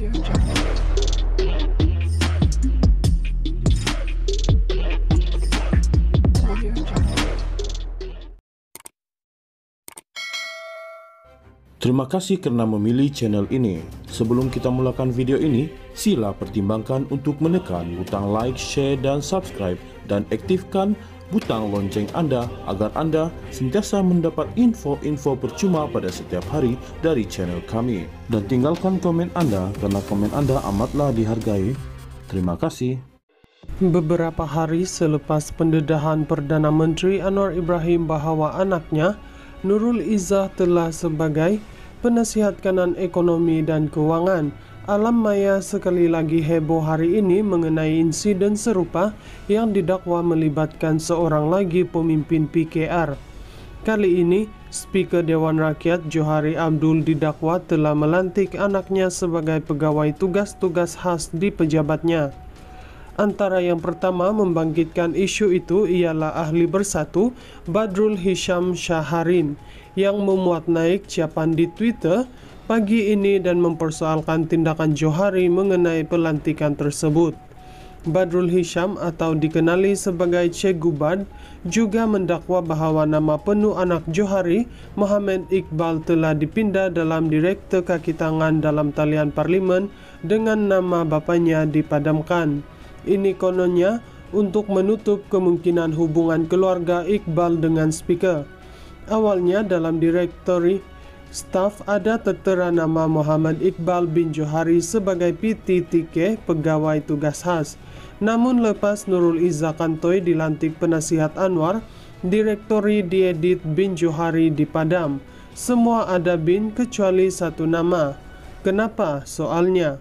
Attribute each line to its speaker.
Speaker 1: Terima kasih karena memilih channel ini. Sebelum kita mulakan video ini, sila pertimbangkan untuk menekan butang like, share, dan subscribe, dan aktifkan butang lonceng Anda agar Anda sentiasa mendapat info-info percuma pada setiap hari dari channel kami. Dan tinggalkan komen Anda karena komen Anda amatlah dihargai. Terima kasih.
Speaker 2: Beberapa hari selepas pendedahan Perdana Menteri Anwar Ibrahim bahawa anaknya, Nurul Izzah, telah sebagai penasihat kanan ekonomi dan keuangan, alam maya sekali lagi heboh hari ini mengenai insiden serupa yang didakwa melibatkan seorang lagi pemimpin PKR. Kali ini, Speaker Dewan Rakyat Johari Abdul didakwa telah melantik anaknya sebagai pegawai tugas-tugas khas di pejabatnya. Antara yang pertama membangkitkan isu itu ialah ahli bersatu Badrul Hisham Syaharin yang memuat naik ciapan di Twitter pagi ini dan mempersoalkan tindakan Johari mengenai pelantikan tersebut. Badrul Hisham atau dikenali sebagai Cikgu Bad juga mendakwa bahawa nama penuh anak Johari, Muhammad Iqbal, telah dipindah dalam direktur kaki tangan dalam talian parlimen dengan nama bapanya dipadamkan. Ini kononnya untuk menutup kemungkinan hubungan keluarga Iqbal dengan speaker. Awalnya dalam direktori staf ada tertera nama Muhammad Iqbal bin Johari sebagai PTTK, pegawai tugas khas. Namun lepas Nurul Izzah Kantoi dilantik penasihat Anwar, direktori diedit bin Johari dipadam. Semua ada bin kecuali satu nama. Kenapa? Soalnya